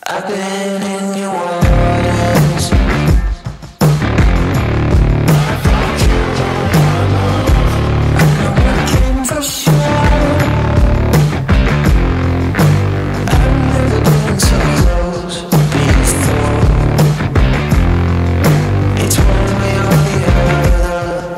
I've been in your waters. I came for sure. I've never been so close before. It's one way or the other.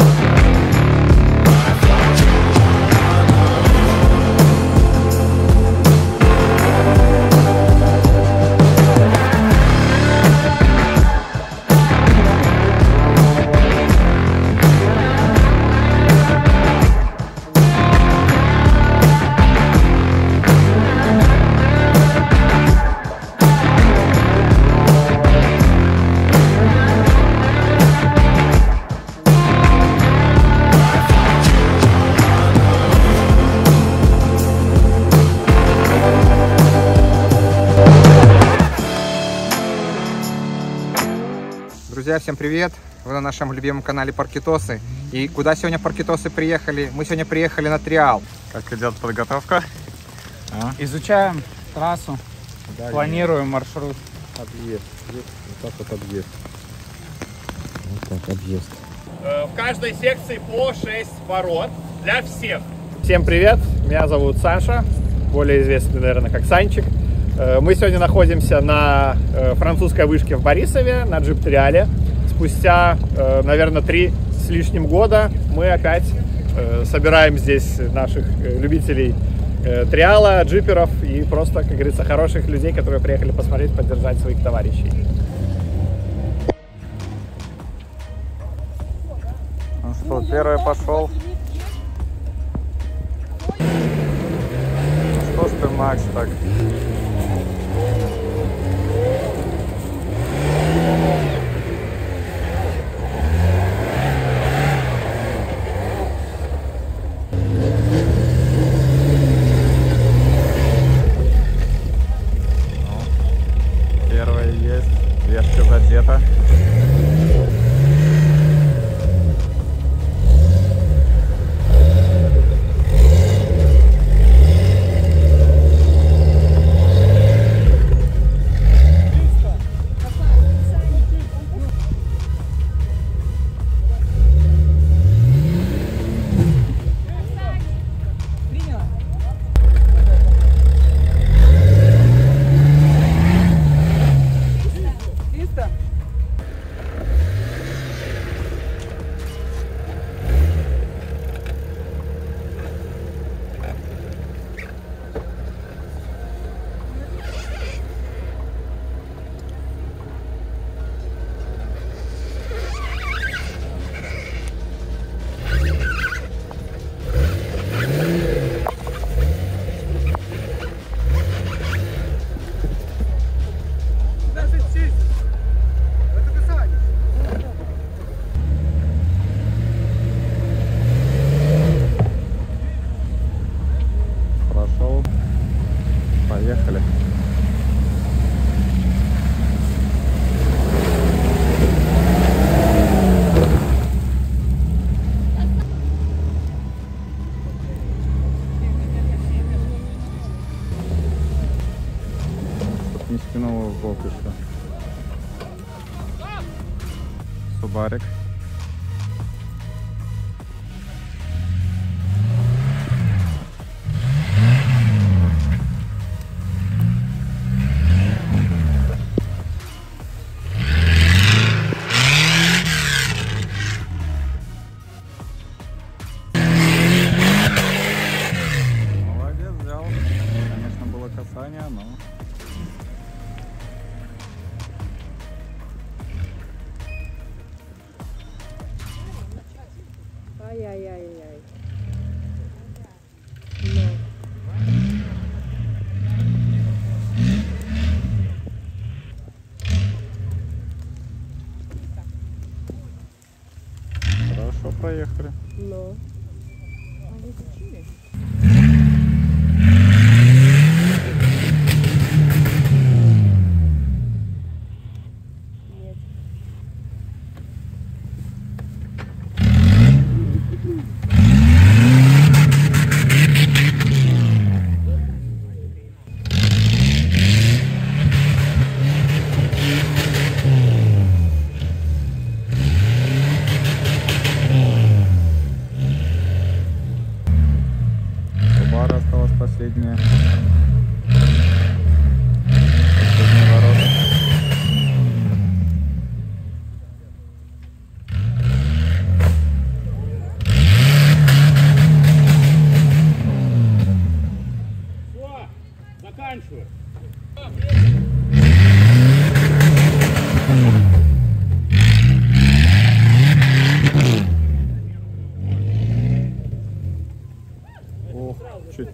Друзья, всем привет! Вы на нашем любимом канале Паркитосы. И куда сегодня Паркитосы приехали? Мы сегодня приехали на Триал. Как идет подготовка? Изучаем трассу, Далее. планируем маршрут. Объезд. Вот так вот объезд. Вот так объезд. В каждой секции по 6 ворот для всех. Всем привет, меня зовут Саша, более известный, наверное, как Санчик. Мы сегодня находимся на французской вышке в Борисове, на джип-триале. Спустя, наверное, 3 с лишним года мы опять собираем здесь наших любителей триала, джиперов и просто, как говорится, хороших людей, которые приехали посмотреть, поддержать своих товарищей. Ну что, первый пошел. Ну что ж ты, Макс, так? Первая есть, вешка задета. Прошел. Поехали. Чтоб не спинуло в бок еще. Субарик. Молодец, взял. Конечно, было касание, но... Ай-яй-яй-яй. Хорошо, проехали. Но.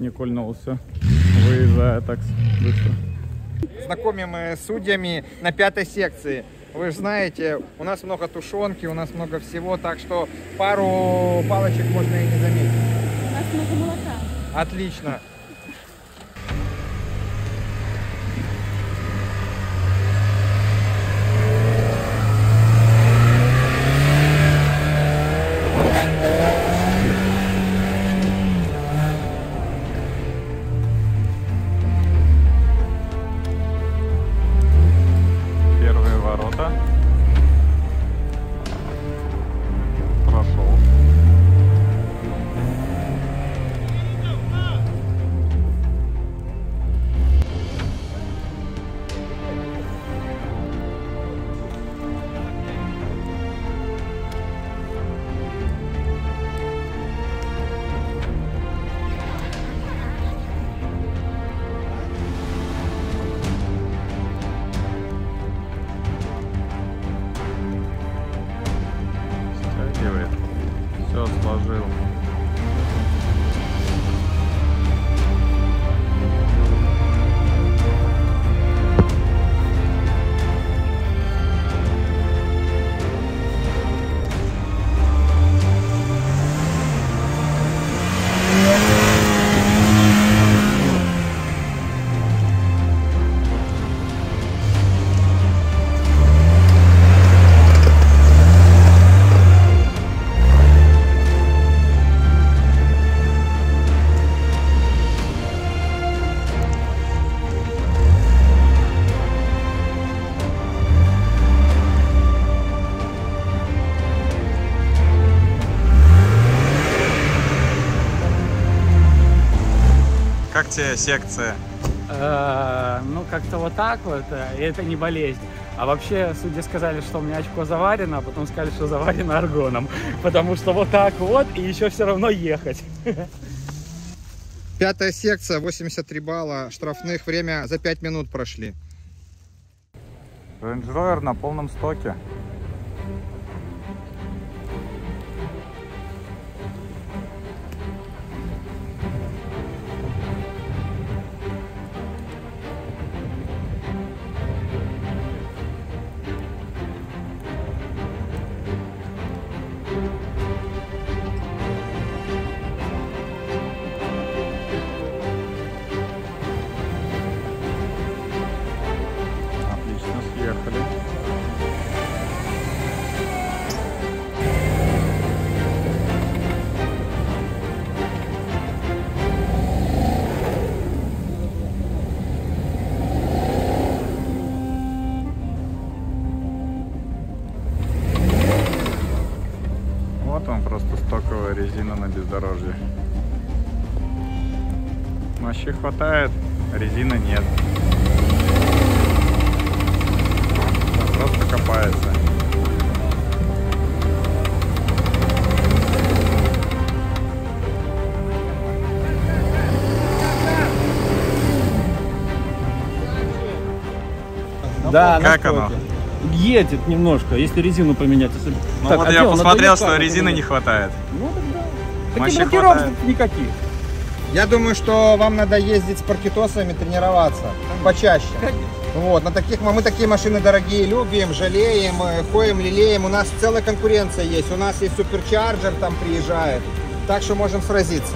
не кульнулся, выезжая так быстро. Знакомим с судьями на 5-й секции. Вы же знаете, у нас много тушенки, у нас много всего, так что пару палочек можно и не заметить. У нас много молока. Отлично. Первые ворота. Прошел. Стягивает. Все сложил. Как тебе секция? Ну, как-то вот так вот, и это не болезнь. А вообще, судьи сказали, что у меня очко заварено, а потом сказали, что заварено аргоном. Потому что вот так вот, и еще все равно ехать. 5-я секция, 83 балла штрафных, время за 5 минут прошли. Range Rover на полном стоке. Отлично съехали. Вот он, просто стоковая резина на бездорожье. Мощи хватает, резины нет. Просто копается. Да, Как на оно? стоке. Едет немножко, если резину поменять. Если... Ну Так, вот а я где он? посмотрел, Надо что легко резины не поменять. хватает. Ну тогда. Мощи Таких блокировок хватает. никаких. Я думаю, что вам надо ездить с паркетосами, тренироваться почаще. Вот, на таких мы такие машины дорогие любим, жалеем, ходим, лелеем. У нас целая конкуренция есть. У нас есть суперчарджер, там приезжает. Так что можем сразиться.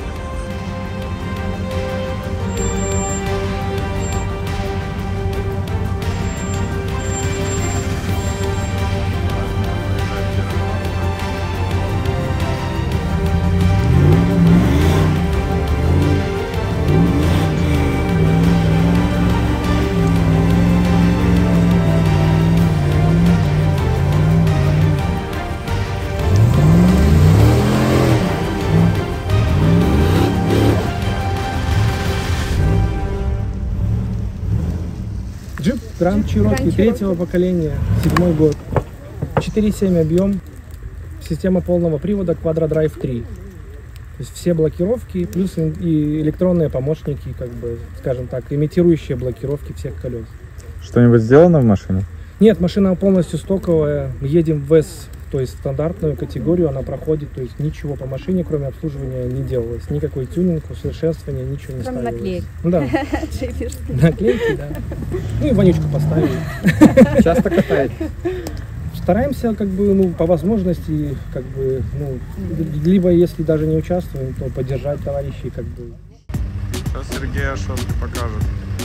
Джип Grand Cherokee третьего поколения, 7-й год. 4.7 объем, система полного привода Quadra-Drive 3. То есть все блокировки, плюс и электронные помощники, как бы, скажем так, имитирующие блокировки всех колес. Что-нибудь сделано в машине? Нет, машина полностью стоковая. Едем в То есть стандартную категорию она проходит, то есть ничего по машине, кроме обслуживания, не делалось. Никакой тюнинг, усовершенствования, ничего не Кроме ставилось. наклеек. Да, наклейки, да. Ну и вонючку поставили. Часто катаете? Стараемся, как бы, ну, по возможности, как бы, ну, либо если даже не участвуем, то поддержать товарищей, как бы. Сейчас Сергей Ашотки покажет.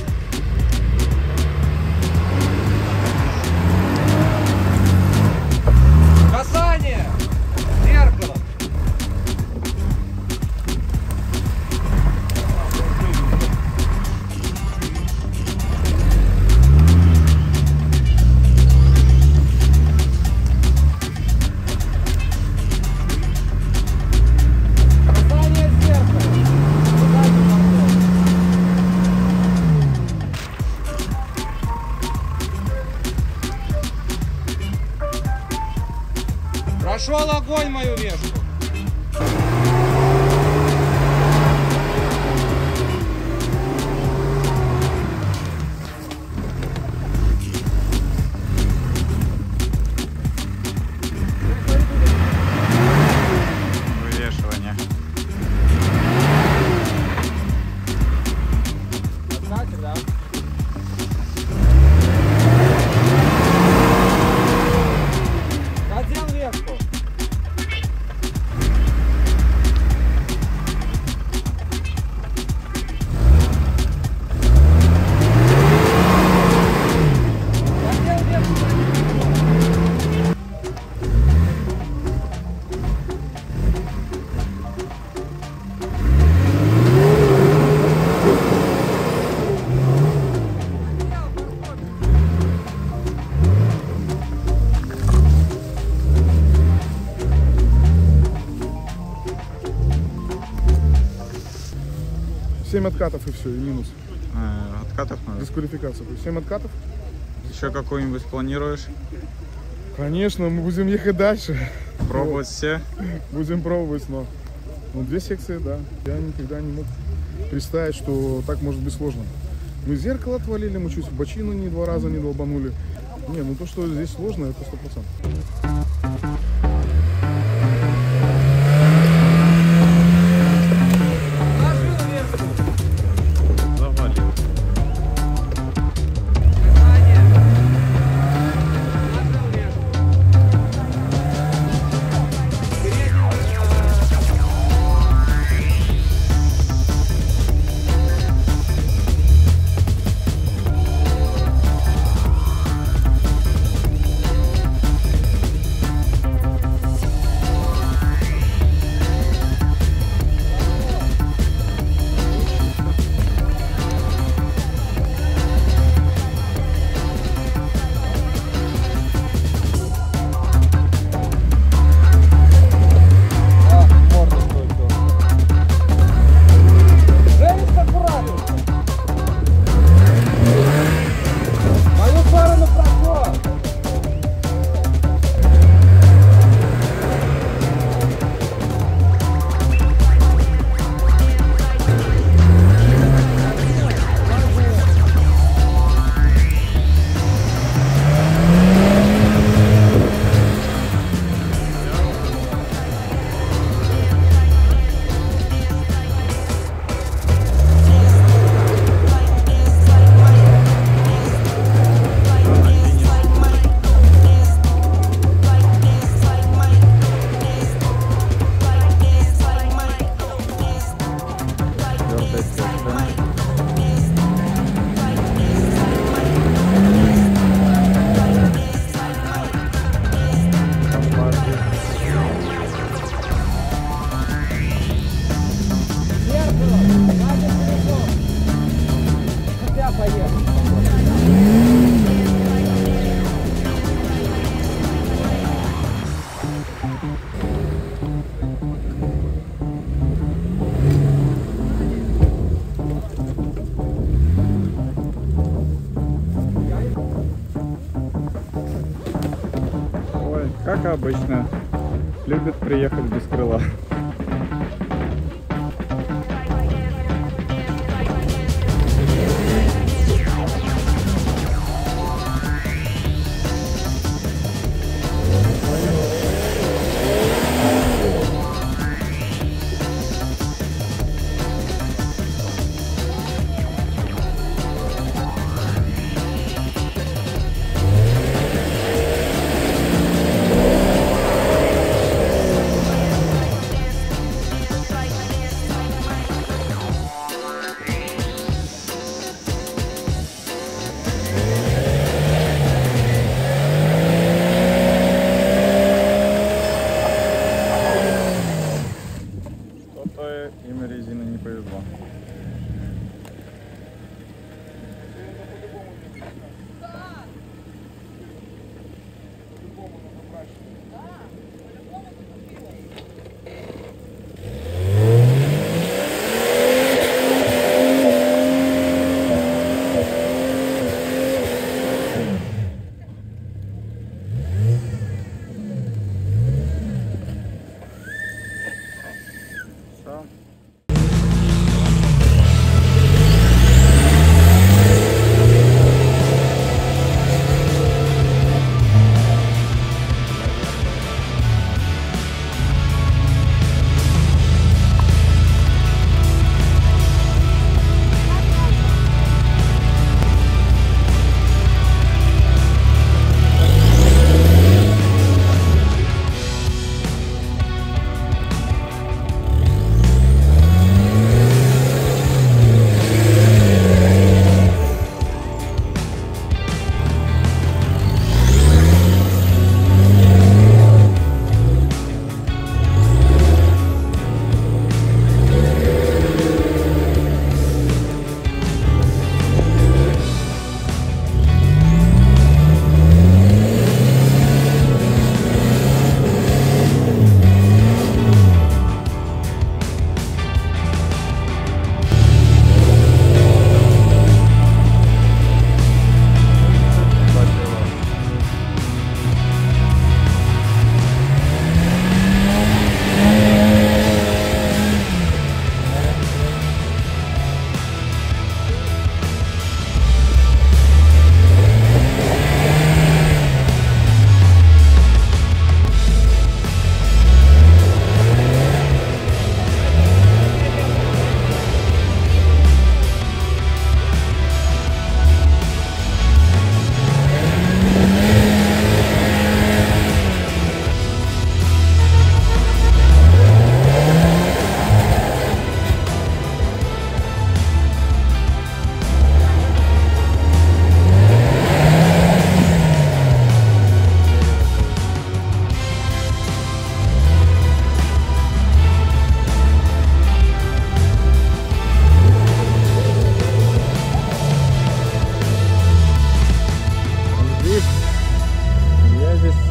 Касание! Зеркало! Касание зеркала! Прошел огонь мою вешку. Вывешивание. Знаете, да? Надел вешку. Семь откатов и все, и минус. Откатов надо. Дисквалификация. То есть 7 откатов. Еще какую-нибудь планируешь? Конечно, мы будем ехать дальше. Пробовать все? Будем пробовать, но 2 секции, да. Я никогда не мог представить, что так может быть сложно. Мы зеркало отвалили, мы чуть в бочину не 2 раза не долбанули. Не, ну то, что здесь сложно, это 100%. Как обычно, любит приехать без крыла.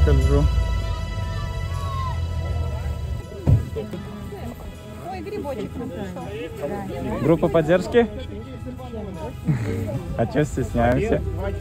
скольжу. Ой, грибочек нам пришел. Группа поддержки? А что стесняемся?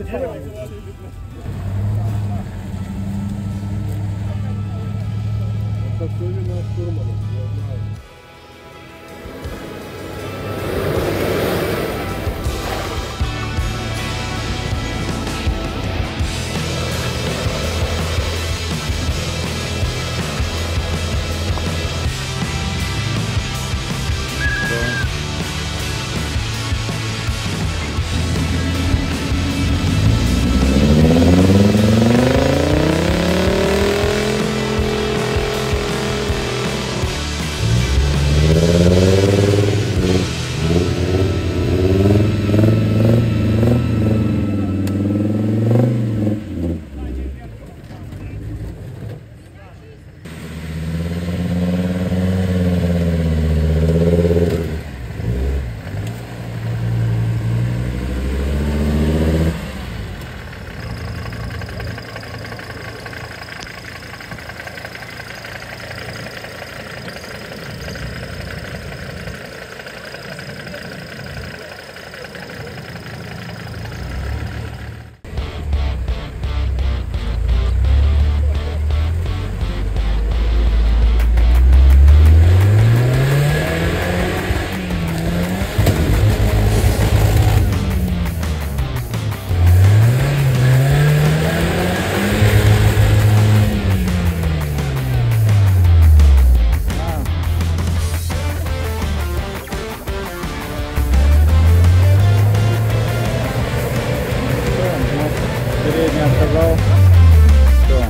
Отказал. Все.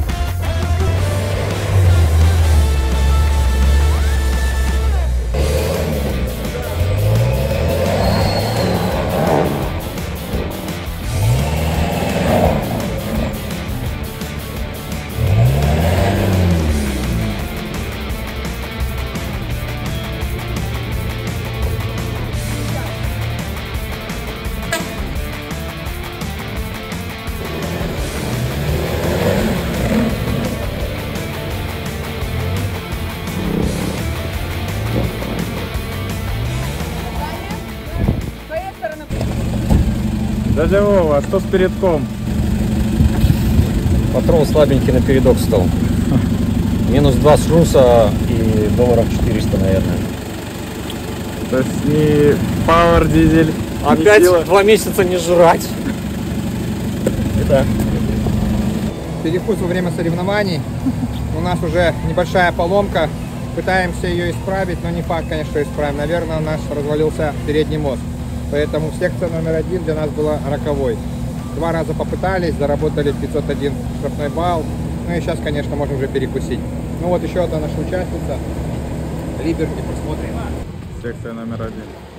Дядя Вова, а что с передком? Патрон слабенький на передок стал. Минус 2 с шруса и долларов 400, наверное. То есть не Power дизель. Опять 2 месяца не жрать. Это. Перекус во время соревнований. У нас уже небольшая поломка. Пытаемся ее исправить, но не факт, конечно, что исправим. Наверное, у нас развалился передний мост. Поэтому секция номер 1 для нас была роковой. 2 раза попытались, заработали 501 штрафной балл. Ну и сейчас, конечно, можем уже перекусить. Ну вот еще одна наша участница. Либерти, посмотрим. Секция номер 1.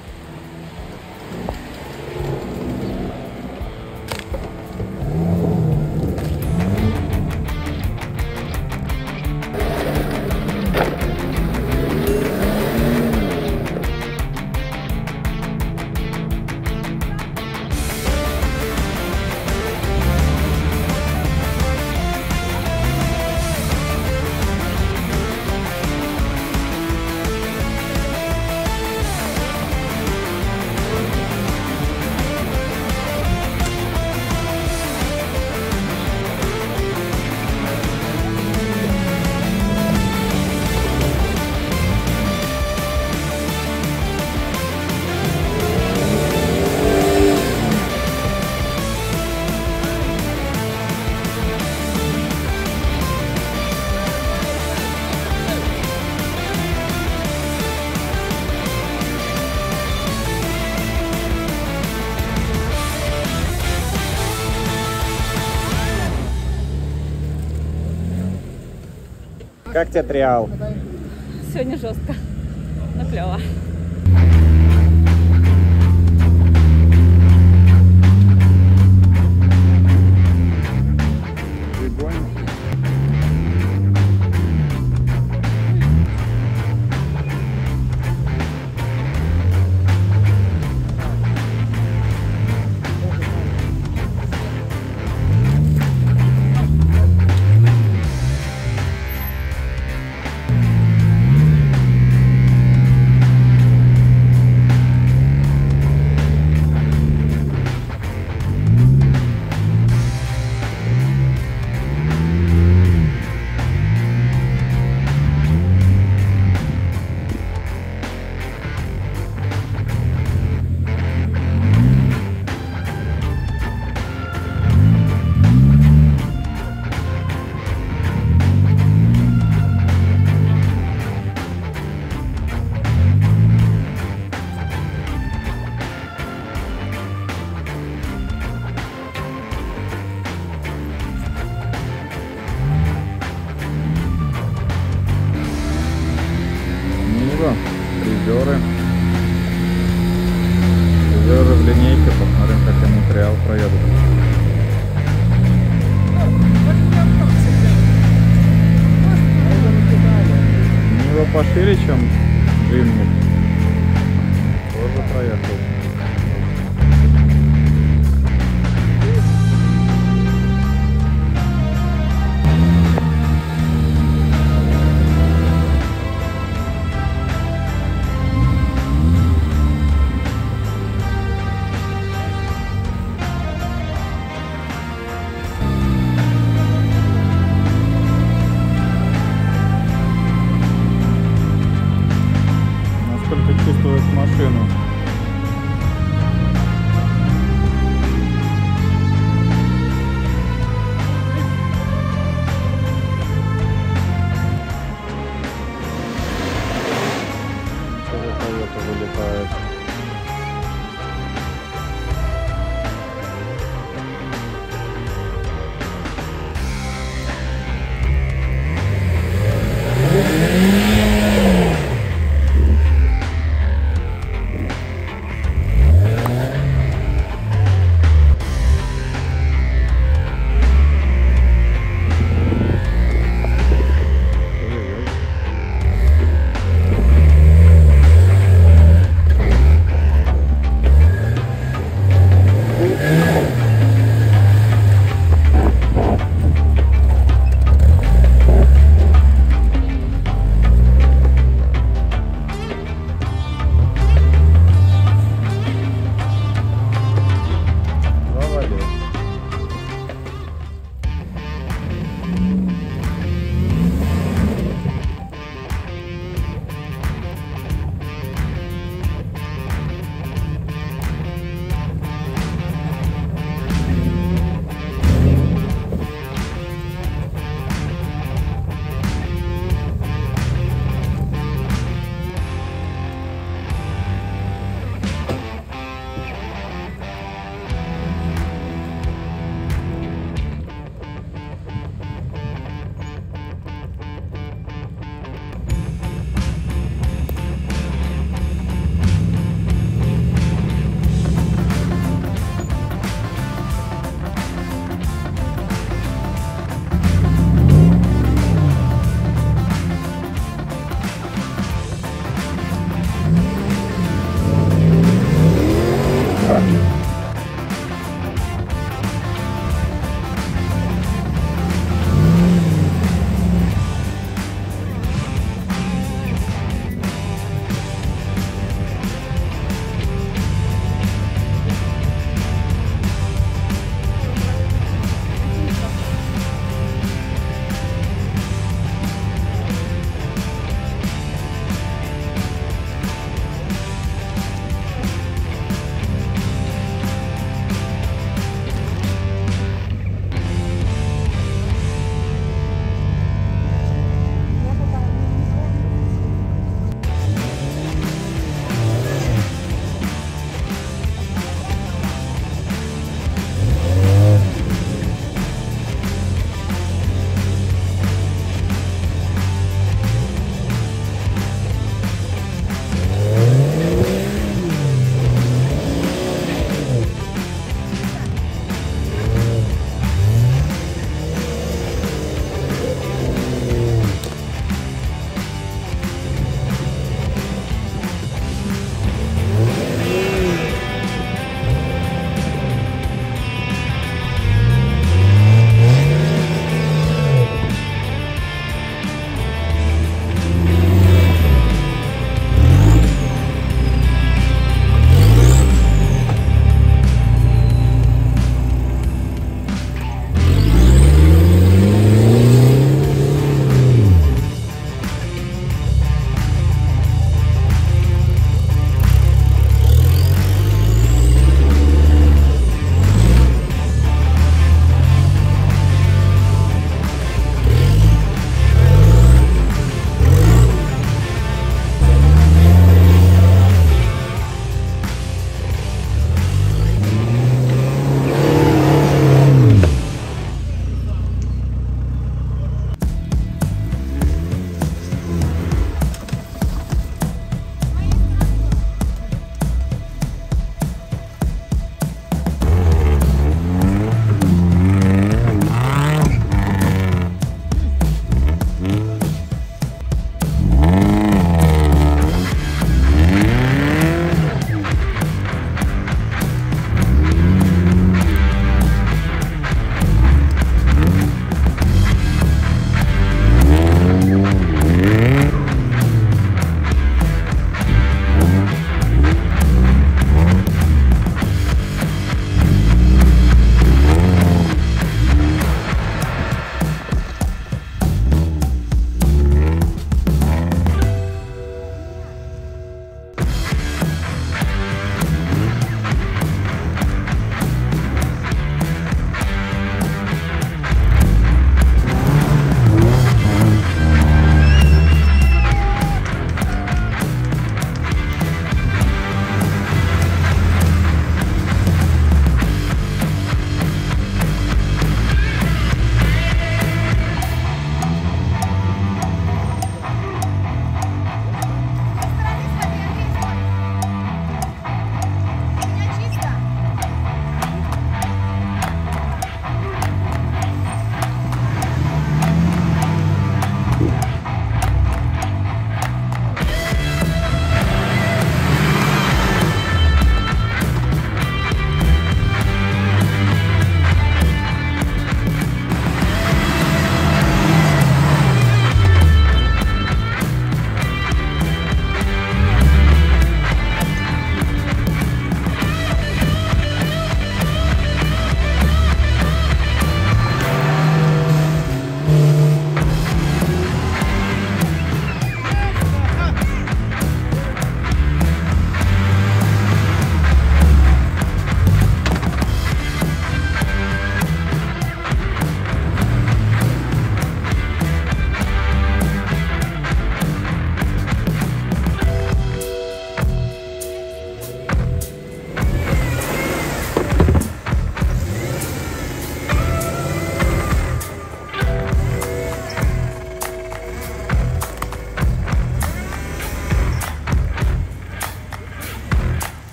Как тебе триал? Сегодня жестко, но клево. пошире, чем длинный. Тоже проехал. Насколько чувствуешь машину?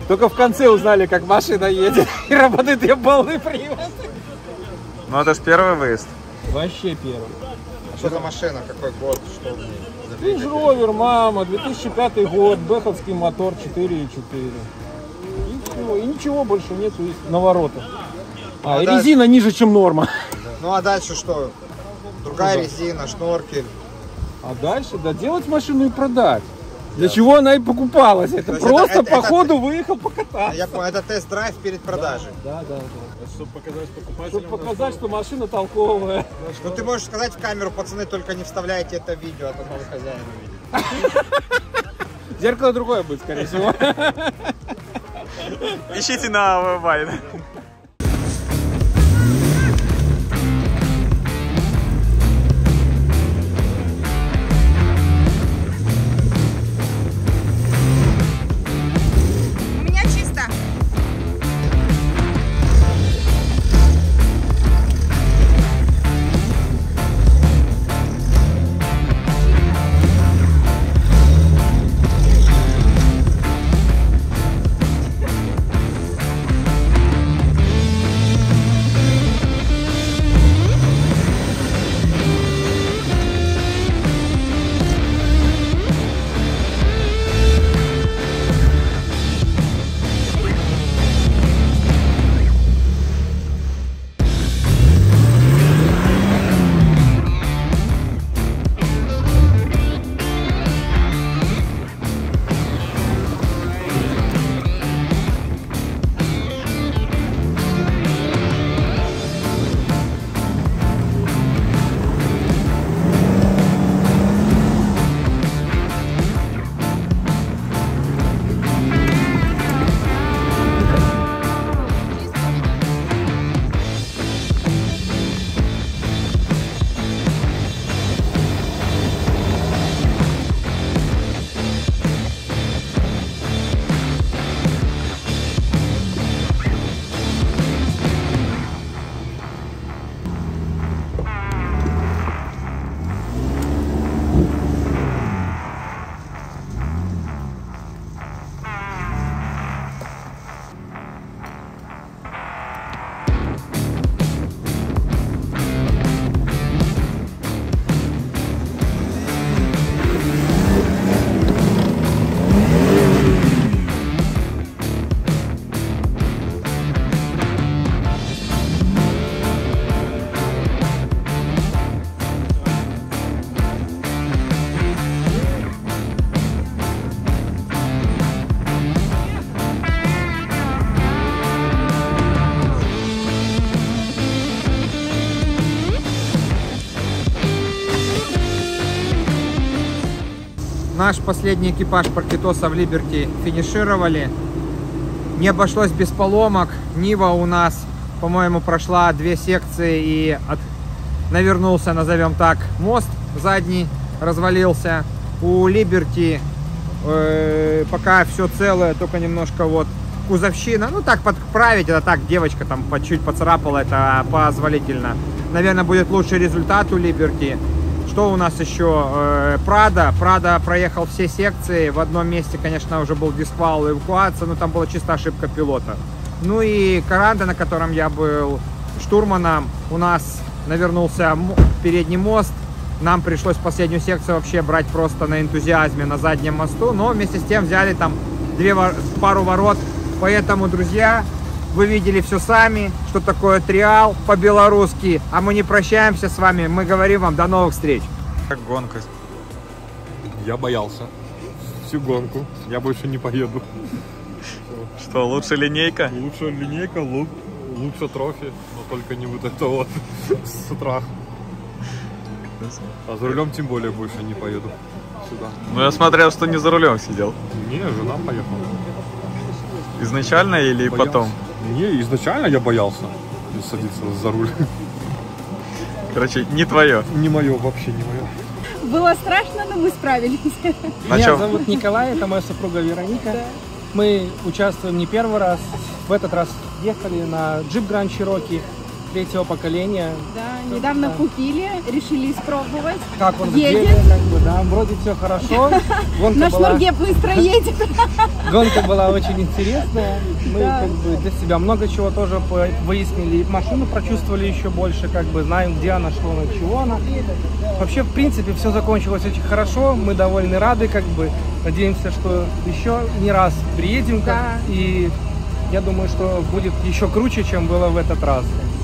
Только в конце узнали, как машина едет и работает ее полный привод. Ну это ж первый выезд. Вообще первый. А что за машина? Какой год? Что в ней? За Range двигатель? Rover, мама, 2005 год, бэховский мотор 4.4. И все, и ничего больше нету, и наворота. А И дальше? резина ниже, чем норма. Ну а дальше что? Другая резина, шноркель. А дальше, да, делать машину и продать. Для чего она и покупалась? Это есть просто это- по это- ходу выехал покататься. Я понял, это тест-драйв перед продажей. Да. Чтобы показать покупателям. Чтобы показать, что машина толковая. Ну ты можешь сказать в камеру, пацаны, только не вставляйте это в видео, а то новый хозяин увидит. Зеркало другое будет, скорее всего. Ищите на Вайн. У меня чисто. Наш последний экипаж паркетоса в Либерти финишировали. Не обошлось без поломок. Нива у нас, по-моему, прошла 2 секции и навернулся, назовем так, мост задний, развалился. У Либерти пока все целое, только немножко вот кузовщина. Ну так подправить, это так, девочка там чуть поцарапала, это позволительно. Наверное, будет лучший результат у Либерти. Что у нас еще? Прада проехал все секции. В одном месте, конечно, уже был дисквал и эвакуация, но там была чисто ошибка пилота. Ну и Каранда, на котором я был штурманом, у нас навернулся передний мост. Нам пришлось последнюю секцию вообще брать просто на энтузиазме на заднем мосту, но вместе с тем взяли там пару ворот. Поэтому, друзья, вы видели все сами, что такое триал по-белорусски. А мы не прощаемся с вами, мы говорим вам до новых встреч. Как гонка. Я боялся. Всю гонку. Я больше не поеду. Что, лучше линейка? Лучше линейка, лучше трофи, но только не вот это вот с утра. А за рулем тем более больше не поеду сюда. Ну я смотрел, что не за рулем сидел. Не, жена поехала. Изначально или Боялся. потом? Не, изначально я боялся садиться за руль. Короче, не твое. Не мое, вообще не мое. Было страшно, но мы справились. Меня зовут Николай, это моя супруга Вероника. Мы участвуем не первый раз. В этот раз ехали на Jeep Grand Cherokee третьего поколения. Да, недавно купили, решили испробовать. Как он в едет. деле, как бы, да, вроде все хорошо. На шнурке быстро едет. Гонка была очень интересная. Мы Да. как бы для себя много чего тоже выяснили. И машину прочувствовали еще больше, как бы знаем, где она, что она, чего она. Вообще, в принципе, все закончилось очень хорошо. Мы довольно рады, как бы. Надеемся, что еще не раз приедем. Да. И я думаю, что будет еще круче, чем было в этот раз.